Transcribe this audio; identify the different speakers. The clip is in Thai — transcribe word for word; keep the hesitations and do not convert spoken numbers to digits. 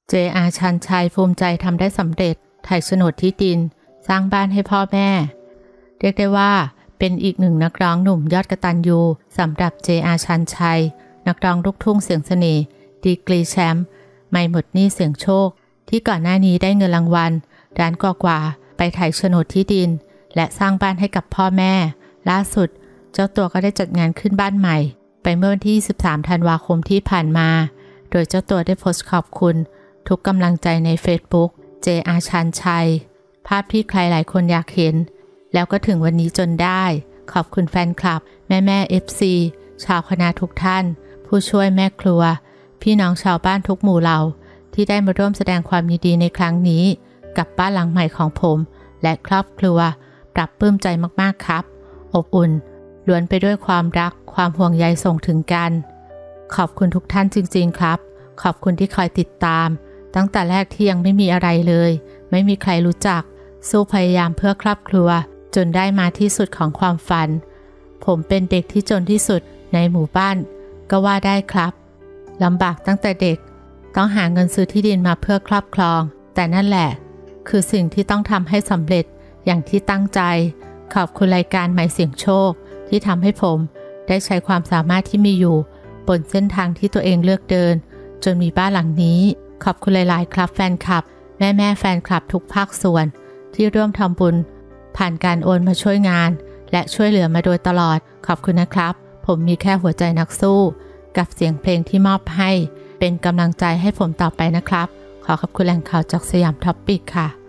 Speaker 1: เจ อาร์ ชันชัยภูมิใจทำได้สำเร็จไถ่โฉนดที่ดินสร้างบ้านให้พ่อแม่เรียกได้ว่าเป็นอีกหนึ่งนักร้องหนุ่มยอดกตัญญูสำหรับ เจ อาร์ ชันชัยนักร้องลูกทุ่งเสียงเสน่ห์ดีกรีแชมป์ไม่หมดหนี้เสียงโชคที่ก่อนหน้านี้ได้เงินรางวัลล้านกว่าๆไปไถ่โฉนดที่ดินและสร้างบ้านให้กับพ่อแม่ล่าสุดเจ้าตัวก็ได้จัดงานขึ้นบ้านใหม่ไปเมื่อวันที่สิบสามธันวาคมที่ผ่านมาโดยเจ้าตัวได้โพสต์ขอบคุณทุกกำลังใจใน Facebook เจ อาร์ ชันชัยภาพที่ใครหลายคนอยากเห็นแล้วก็ถึงวันนี้จนได้ขอบคุณแฟนคลับแม่แม่ เอฟ ซี ชาวคณะทุกท่านผู้ช่วยแม่ครัวพี่น้องชาวบ้านทุกหมู่เหล่าที่ได้มาร่วมแสดงความยินดีในครั้งนี้กับบ้านหลังใหม่ของผมและครอบครัวปรับปลื้มใจมากๆครับอบอุ่นล้วนไปด้วยความรักความห่วงใยส่งถึงกันขอบคุณทุกท่านจริงๆครับขอบคุณที่คอยติดตามตั้งแต่แรกที่ยังไม่มีอะไรเลยไม่มีใครรู้จักสู้พยายามเพื่อครอบครัวจนได้มาที่สุดของความฝันผมเป็นเด็กที่จนที่สุดในหมู่บ้านก็ว่าได้ครับลำบากตั้งแต่เด็กต้องหาเงินซื้อที่ดินมาเพื่อครอบครองแต่นั่นแหละคือสิ่งที่ต้องทำให้สำเร็จอย่างที่ตั้งใจขอบคุณรายการไมค์เสียงโชคที่ทำให้ผมได้ใช้ความสามารถที่มีอยู่บนเส้นทางที่ตัวเองเลือกเดินจนมีบ้านหลังนี้ขอบคุณหลายๆครับแฟนคลับแม่แม่แฟนคลับทุกภาคส่วนที่ร่วมทำบุญผ่านการโอนมาช่วยงานและช่วยเหลือมาโดยตลอดขอบคุณนะครับผมมีแค่หัวใจนักสู้กับเสียงเพลงที่มอบให้เป็นกำลังใจให้ผมต่อไปนะครับขอขอบคุณแหล่งข่าวจากสยามท็อปปิกค่ะ